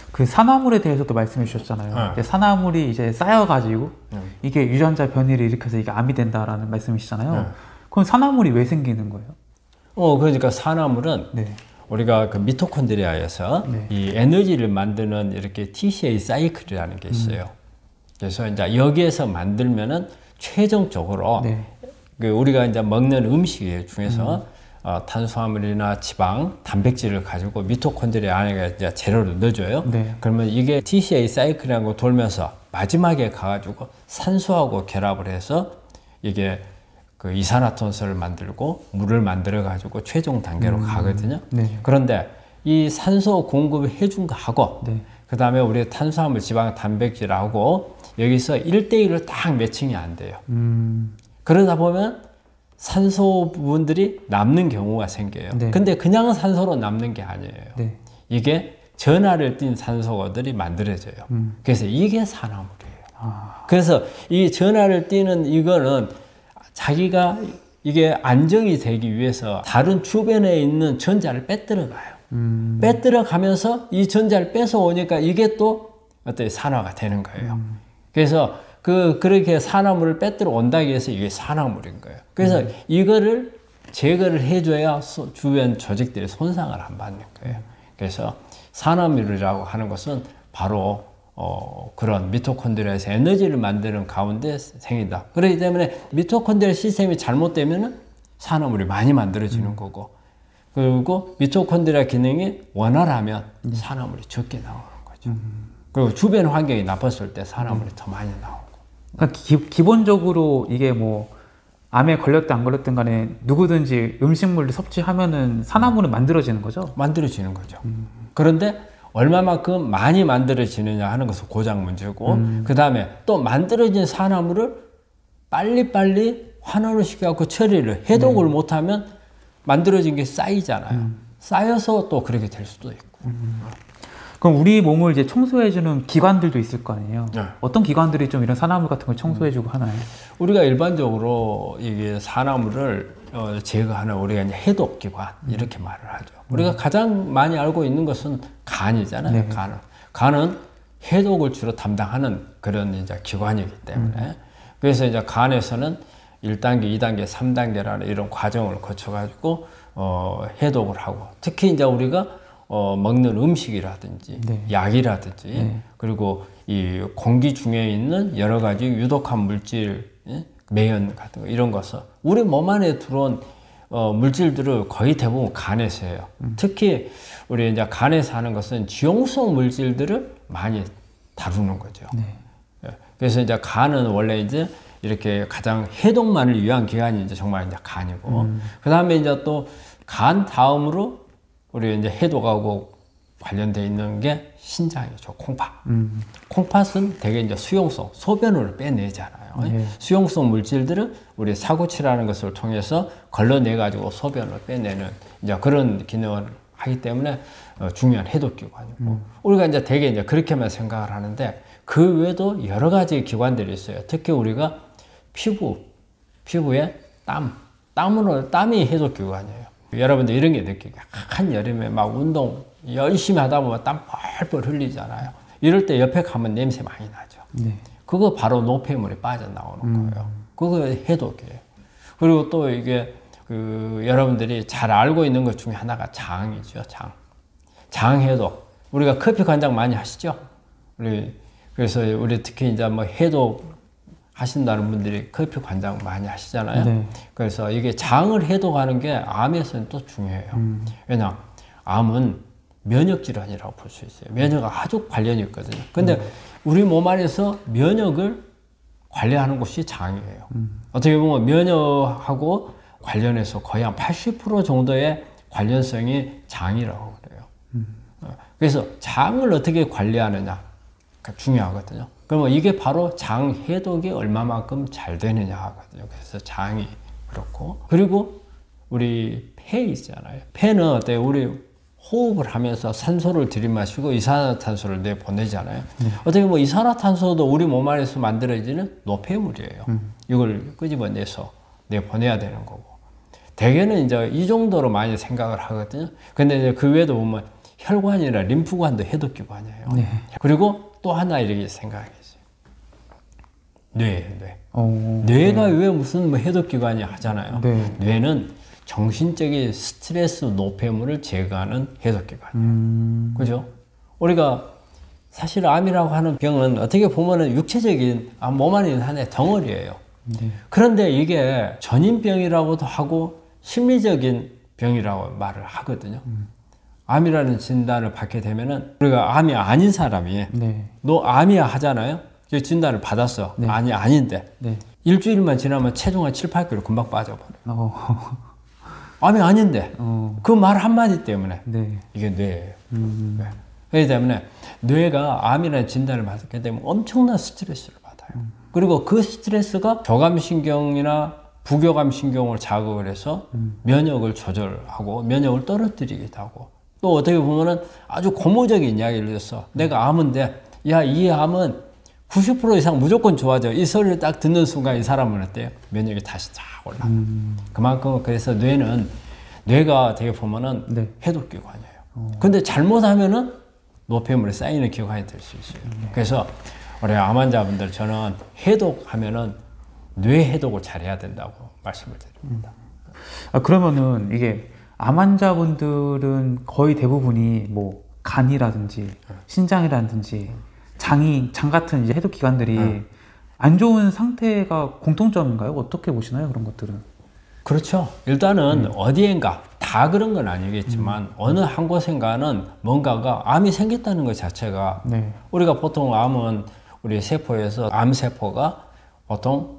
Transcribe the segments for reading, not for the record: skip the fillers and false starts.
그 산화물에 대해서도 말씀해 주셨잖아요. 이제 산화물이 이제 쌓여가지고 이게 유전자 변이를 일으켜서 이게 암이 된다라는 말씀이시잖아요. 그럼 산화물이 왜 생기는 거예요? 그러니까 산화물은 네. 우리가 그 미토콘드리아에서 네. 이 에너지를 만드는 이렇게 TCA 사이클이라는 게 있어요. 그래서 이제 여기에서 만들면은 최종적으로 네. 그 우리가 이제 먹는 음식 중에서 탄수화물이나 지방, 단백질을 가지고 미토콘드리아 안에 이제 재료를 넣어줘요. 네. 그러면 이게 TCA 사이클이라는 거 돌면서 마지막에 가가지고 산소하고 결합을 해서 이게 그 이산화탄소를 만들고 물을 만들어 가지고 최종 단계로 가거든요. 네. 그런데 이 산소 공급을 해준 거하고 네. 그 다음에 우리 탄수화물, 지방, 단백질하고 여기서 1대1로 딱 매칭이 안 돼요. 그러다 보면 산소 부분들이 남는 경우가 생겨요. 네. 근데 그냥 산소로 남는 게 아니에요. 네. 이게 전하를 띈 산소들이 만들어져요. 그래서 이게 산화물이에요. 그래서 이 전하를 띠는 이거는 자기가 이게 안정이 되기 위해서 다른 주변에 있는 전자를 빼들어가요. 빼들어가면서 이 전자를 뺏어오니까 이게 또 어떤 산화가 되는 거예요. 그래서 그렇게 산화물을 빼들어 온다기 위해서 이게 산화물인 거예요. 그래서 이거를 제거를 해줘야 주변 조직들이 손상을 안 받는 거예요. 그래서 산화물이라고 하는 것은 바로 그런 미토콘드리아에서 에너지를 만드는 가운데 생긴다. 그렇기 때문에 미토콘드리아 시스템이 잘못되면 산화물이 많이 만들어지는 거고, 그리고 미토콘드리아 기능이 원활하면 산화물이 적게 나오는 거죠. 그리고 주변 환경이 나빴을 때 산화물이 더 많이 나오고. 그러니까 기본적으로 이게 뭐 암에 걸렸든 안 걸렸든 간에 누구든지 음식물을 섭취하면은 산화물은 만들어지는 거죠? 만들어지는 거죠. 그런데 얼마만큼 많이 만들어지느냐 하는 것은 고장 문제고, 그 다음에 또 만들어진 산화물을 빨리빨리 환원을 시켜갖고 처리를 해독을 못하면 만들어진 게 쌓이잖아요. 쌓여서 또 그렇게 될 수도 있고. 그럼 우리 몸을 이제 청소해주는 기관들도 있을 거 아니에요? 네. 어떤 기관들이 좀 이런 산화물 같은 걸 청소해주고 하나요? 우리가 일반적으로 이게 산화물을 제거하는 우리가 이제 해독기관 이렇게 말을 하죠. 우리가 가장 많이 알고 있는 것은 간이잖아요. 네. 간은 해독을 주로 담당하는 그런 이제 기관이기 때문에 그래서 이제 간에서는 1단계, 2단계, 3단계라는 이런 과정을 거쳐가지고 해독을 하고, 특히 이제 우리가 먹는 음식이라든지 네. 약이라든지 네. 그리고 이 공기 중에 있는 여러 가지 유독한 물질, 매연 같은 거 이런 것을 우리 몸 안에 들어온 물질들을 거의 대부분 간에서 해요. 특히 우리 이제 간에서 하는 것은 지용성 물질들을 많이 다루는 거죠. 네. 그래서 이제 간은 원래 이제 이렇게 가장 해독만을 위한 기관이 이제 정말 이제 간이고, 그 다음에 이제 또 간 다음으로 우리 이제 해독하고 관련되어 있는 게 신장이죠. 콩팥. 콩팥은 되게 이제 수용성, 소변을 빼내잖아요. 네. 수용성 물질들을 우리 사구치라는 것을 통해서 걸러내가지고 소변을 빼내는 이제 그런 기능을 하기 때문에 중요한 해독기관이고, 우리가 이제 되게 이제 그렇게만 생각을 하는데 그 외에도 여러 가지 기관들이 있어요. 특히 우리가 피부에 땀이 해독기관이에요. 여러분들 이런 게 느끼게, 한 여름에 막 운동 열심히 하다 보면 땀 펄펄 흘리잖아요. 이럴 때 옆에 가면 냄새 많이 나죠. 네. 그거 바로 노폐물이 빠져나오는 거예요. 그거 해독이에요. 그리고 또 이게 여러분들이 잘 알고 있는 것 중에 하나가 장이죠. 장 해독. 우리가 커피 관장 많이 하시죠? 그래서 우리 특히 이제 뭐 해독 하신다는 분들이 커피 관장 많이 하시잖아요. 네. 그래서 이게 장을 해독하는 게 암에서는 또 중요해요. 왜냐, 암은 면역 질환이라고 볼 수 있어요. 면역과 아주 관련이 있거든요. 근데 우리 몸 안에서 면역을 관리하는 곳이 장이에요. 어떻게 보면 면역하고 관련해서 거의 한 80% 정도의 관련성이 장이라고 그래요. 그래서 장을 어떻게 관리하느냐가 중요하거든요. 그러면 이게 바로 장 해독이 얼마만큼 잘 되느냐 하거든요. 그래서 장이 그렇고, 그리고 우리 폐 있잖아요. 폐는 어때? 우리 호흡을 하면서 산소를 들이마시고 이산화탄소를 내보내잖아요. 어떻게 보면 이산화탄소도 우리 몸 안에서 만들어지는 노폐물이에요. 이걸 끄집어내서 내보내야 되는 거고, 대개는 이제 이 정도로 많이 생각을 하거든요. 근데 이제 그 외에도 보면 혈관이나 림프관도 해독기관이에요. 네. 그리고 또 하나 이렇게 생각했어요. 뇌. 오, 뇌가 왜 무슨 뭐 해독기관이 하잖아요. 네. 뇌는 정신적인 스트레스 노폐물을 제거하는 해독기관. 그죠? 우리가 사실 암이라고 하는 병은 어떻게 보면은 육체적인 몸 안에 있는 하나의 덩어리예요. 네. 그런데 이게 전인병이라고도 하고 심리적인 병이라고 말을 하거든요. 암이라는 진단을 받게 되면은 우리가 암이 아닌 사람이 네. 너 암이야 하잖아요. 그 진단을 받았어. 네. 아닌데 네. 일주일만 지나면 체중 한 7, 8kg 금방 빠져버려요. 암이 아닌데 그 말 한마디 때문에 네. 이게 뇌예요. 네. 그렇기 때문에 뇌가 암이라는 진단을 받게 되면 엄청난 스트레스를 받아요. 그리고 그 스트레스가 교감신경이나 부교감신경을 자극을 해서 면역을 조절하고 면역을 떨어뜨리기도 하고 또 어떻게 보면은 아주 고무적인 이야기를 해서 내가 암인데 야, 이 암은 90% 이상 무조건 좋아져. 이 소리를 딱 듣는 순간 이 사람은 어때요? 면역이 다시 쫙 올라. 그만큼 그래서 뇌가 어떻게 보면은 네. 해독기관이에요. 근데 잘못하면은 노폐물이 쌓이는 기관이 될 수 있어요. 그래서 우리 암 환자분들 저는 해독하면은 뇌 해독을 잘해야 된다고 말씀을 드립니다. 그러면은 이게 암 환자분들은 거의 대부분이 뭐 간이라든지 신장이라든지 장 같은 이제 해독 기관들이 안 좋은 상태가 공통점인가요? 어떻게 보시나요? 그런 것들은? 그렇죠. 일단은 어디엔가 다 그런 건 아니겠지만 어느 한 곳인가는 뭔가가 암이 생겼다는 것 자체가 네. 우리가 보통 암은 우리 세포에서 암세포가 보통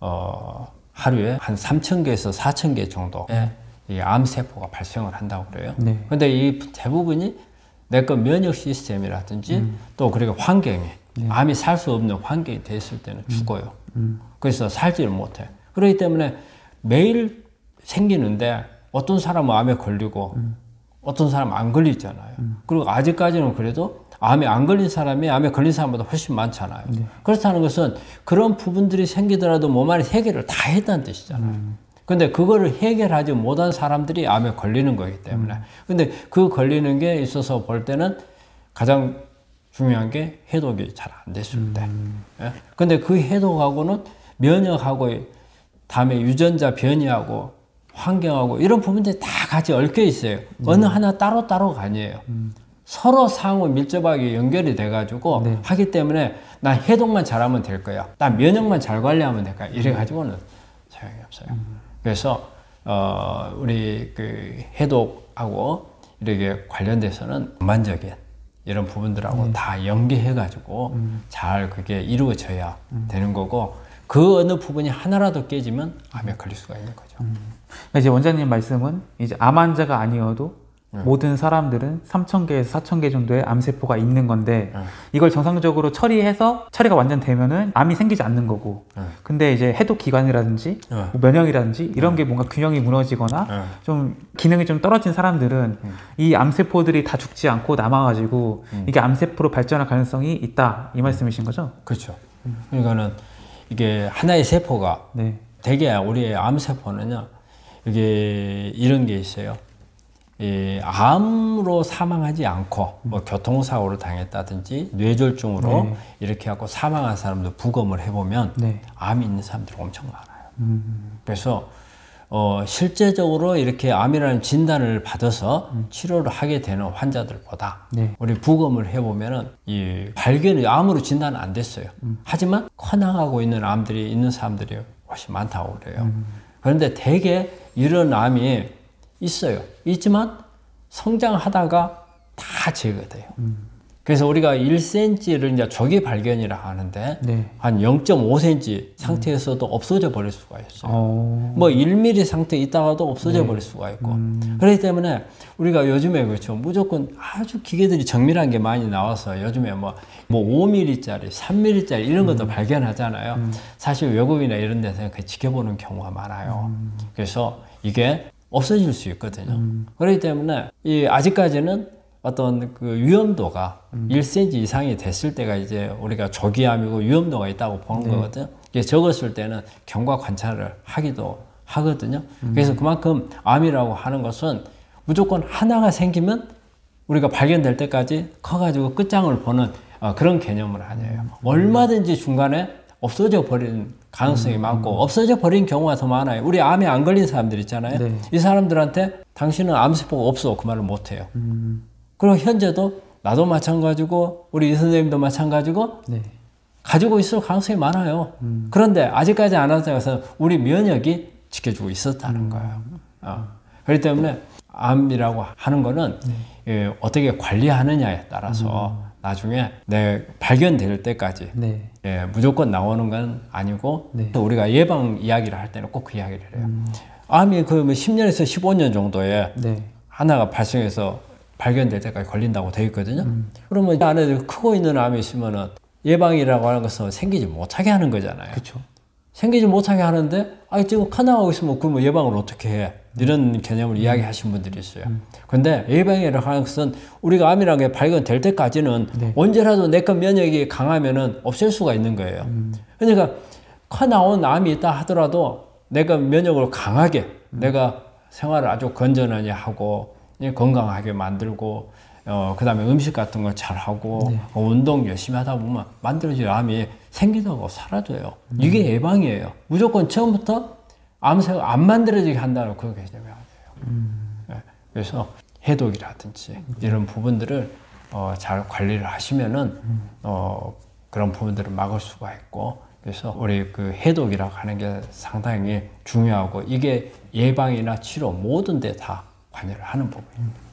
하루에 한 3,000개에서 4,000개 정도의 이 암세포가 발생을 한다고 그래요. 네. 근데 이 대부분이 내거 면역 시스템이라든지 또 그리고 환경이 암이 살 수 없는 환경이 됐을 때는 죽어요. 그래서 살지를 못해. 그렇기 때문에 매일 생기는데 어떤 사람은 암에 걸리고 어떤 사람은 안 걸리잖아요. 그리고 아직까지는 그래도 암에 안 걸린 사람이 암에 걸린 사람보다 훨씬 많잖아요. 네. 그렇다는 것은 그런 부분들이 생기더라도 몸 안에 해결을 다 했다는 뜻이잖아요. 근데 그거를 해결하지 못한 사람들이 암에 걸리는 거기 때문에. 근데 그 걸리는 게 있어서 볼 때는 가장 중요한 게 해독이 잘 안 됐을 때. 예? 근데 그 해독하고는 면역하고 다음에 유전자 변이하고 환경하고 이런 부분들이 다 같이 얽혀 있어요. 어느 하나 따로따로가 아니에요. 서로 상호 밀접하게 연결이 돼가지고 네. 하기 때문에 난 해독만 잘하면 될 거야. 난 면역만 잘 관리하면 될 거야. 이래가지고는 소용이 없어요. 그래서 우리 그 해독하고 이렇게 관련돼서는 전반적인 이런 부분들하고 다 연계해가지고 잘 그게 이루어져야 되는 거고 그 어느 부분이 하나라도 깨지면 암에 걸릴 수가 있는 거죠. 이제 원장님 말씀은 이제 암 환자가 아니어도 모든 사람들은 3,000개에서 4,000개 정도의 암세포가 있는 건데 이걸 정상적으로 처리가 완전 되면은 암이 생기지 않는 거고 근데 이제 해독 기관이라든지 뭐 면역이라든지 이런 게 뭔가 균형이 무너지거나 좀 기능이 좀 떨어진 사람들은 이 암세포들이 다 죽지 않고 남아가지고 이게 암세포로 발전할 가능성이 있다 이 말씀이신 거죠? 그렇죠. 그러니까는 이게 하나의 세포가 네. 대개 우리의 암세포는요 이게 이런 게 있어요. 이 암으로 사망하지 않고 뭐 교통사고를 당했다든지 뇌졸중으로 이렇게 하고 사망한 사람도 부검을 해보면 암이 있는 사람들이 엄청 많아요. 그래서 실제적으로 이렇게 암이라는 진단을 받아서 치료를 하게 되는 환자들보다 우리 부검을 해보면은 이 발견이 암으로 진단은 안 됐어요. 하지만 커나가고 있는 암들이 있는 사람들이 훨씬 많다고 그래요. 그런데 대개 이런 암이 있어요. 있지만 성장하다가 다 제거돼요. 그래서 우리가 1cm를 이제 조기 발견이라 하는데 한 0.5cm 상태에서도 없어져 버릴 수가 있어요. 뭐 1mm 상태에 있다가도 없어져 버릴 수가 있고. 그렇기 때문에 우리가 요즘에 그렇죠. 무조건 아주 기계들이 정밀한 게 많이 나와서 요즘에 뭐 5mm짜리, 3mm짜리 이런 것도 발견하잖아요. 사실 외국이나 이런 데서 지켜보는 경우가 많아요. 그래서 이게 없어질 수 있거든요. 그렇기 때문에 아직까지는 어떤 그 위험도가 1cm 이상이 됐을 때가 이제 우리가 조기암이고 위험도가 있다고 보는 거거든요. 이게 적었을 때는 경과 관찰을 하기도 하거든요. 그래서 그만큼 암이라고 하는 것은 무조건 하나가 생기면 우리가 발견될 때까지 커가지고 끝장을 보는 그런 개념은 아니에요. 얼마든지 중간에 없어져 버리는 가능성이 많고 없어져 버린 경우가 더 많아요. 우리 암에 안 걸린 사람들 있잖아요. 네. 이 사람들한테 당신은 암세포가 없어 그 말을 못해요. 그리고 현재도 나도 마찬가지고 우리 이 선생님도 마찬가지고 네. 가지고 있을 가능성이 많아요. 그런데 아직까지 안 한다고 우리 면역이 지켜주고 있었다는 거예요. 그렇기 때문에 암이라고 하는 거는 어떻게 관리하느냐에 따라서 나중에 발견될 때까지 네. 무조건 나오는 건 아니고 네. 또 우리가 예방 이야기를 할 때는 꼭 그 이야기를 해요. 암이 그 10년에서 15년 정도에 네. 하나가 발생해서 발견될 때까지 걸린다고 되어 있거든요. 그러면 안에 크고 있는 암이 있으면은 예방이라고 하는 것은 생기지 못하게 하는 거잖아요. 그쵸. 생기지 못하게 하는데 지금 커나가고 있으면 그럼 예방을 어떻게 해? 이런 개념을 이야기하신 분들이 있어요. 근데 예방이라고 하는 것은 우리가 암이라는 게 발견될 때까지는 네. 언제라도 내과 면역이 강하면은 없앨 수가 있는 거예요. 그러니까 커나온 암이 있다 하더라도 내가 면역을 강하게 내가 생활을 아주 건전하게 하고 건강하게 만들고 그 다음에 음식 같은 거 잘하고 네. 운동 열심히 하다 보면 만들어질 암이 생기다고 사라져요. 이게 예방이에요. 무조건 처음부터 암세가 안 만들어지게 한다는 그 개념이 아니에요. 네. 그래서 해독이라든지 이런 부분들을 잘 관리를 하시면은 그런 부분들을 막을 수가 있고 그래서 우리 그 해독이라고 하는 게 상당히 중요하고 이게 예방이나 치료 모든 데 다 관여를 하는 부분입니다.